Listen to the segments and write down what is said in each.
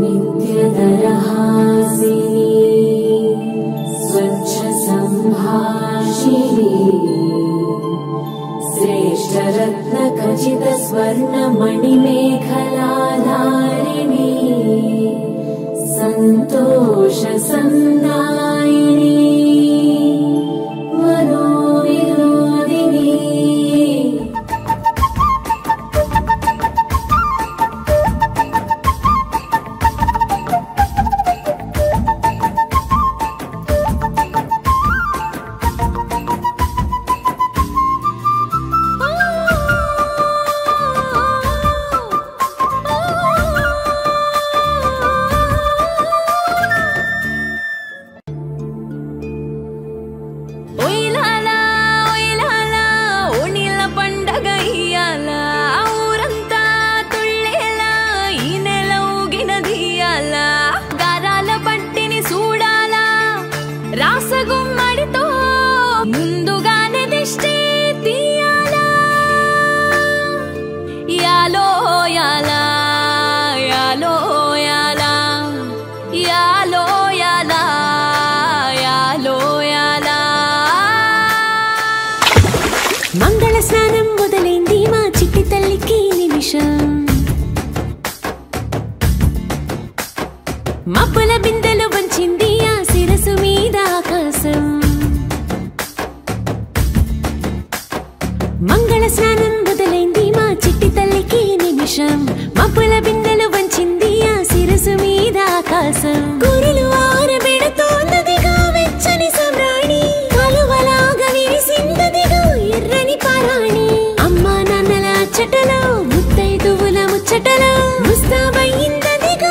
नित्यदरहासिनी स्वच्छ संभाषिणी श्रेष्ठरत्नखचित स्वर्णमणिमेखलाधारिणी संतोष संदायिनी రాసగుమ్మడితో ముందుగానే దిష్టి తీయాలా యాలో యాలా యాలో యాలా యాలో యాలా యాలో యాలా మంగళ స్నానం మొదలైంది మా చిట్టి తల్లికి నిమిషం మబ్బుల బిందెలు వంచింది ఆ శిరసు మీద ఆకాశం మంగళ స్నానం మొదలైంది మా చిట్టి తల్లికి నిమిషం మబ్బుల బిందెలు వంచింది ఆ శిరసు మీద ఆకాశం గురులు ఆరబెడుతోన్నదిగా వెచ్చని సమ్రాణి కలువలాగా విరిసిందదిగా ఎర్రని పారాణి అమ్మా నాన్నల అచ్చటలో ముత్తైదువుల ముచ్చటలో ముస్తాబయ్యిందదిగా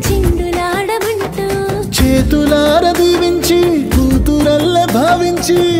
చేతులార దీవించి కూతురల్ల భావించి